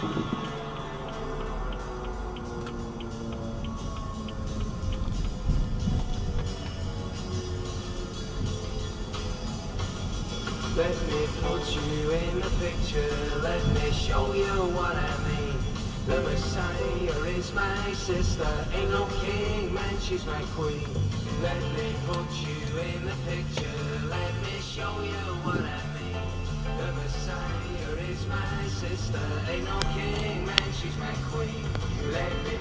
Let me put you in the picture, let me show you what I mean. The Messiah is my sister, ain't no king, man, she's my queen. Let me put you in the picture, let me show you what I mean. The Messiah is my sister, ain't no king, man, she's my queen. Let me